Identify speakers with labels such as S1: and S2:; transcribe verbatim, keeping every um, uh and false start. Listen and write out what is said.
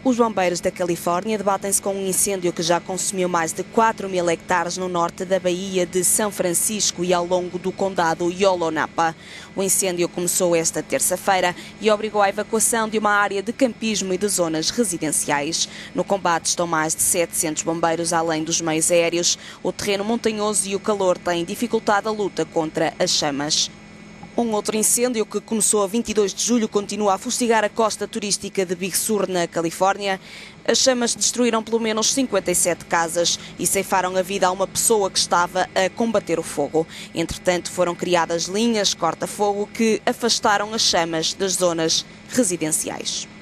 S1: Os bombeiros da Califórnia debatem-se com um incêndio que já consumiu mais de quatro mil hectares no norte da Baía de São Francisco e ao longo do condado Yolonapa. O incêndio começou esta terça-feira e obrigou à evacuação de uma área de campismo e de zonas residenciais. No combate estão mais de setecentos bombeiros, além dos meios aéreos. O terreno montanhoso e o calor têm dificultado a luta contra as chamas. Um outro incêndio que começou a vinte e dois de julho continua a fustigar a costa turística de Big Sur, na Califórnia. As chamas destruíram pelo menos cinquenta e sete casas e ceifaram a vida a uma pessoa que estava a combater o fogo. Entretanto, foram criadas linhas corta-fogo que afastaram as chamas das zonas residenciais.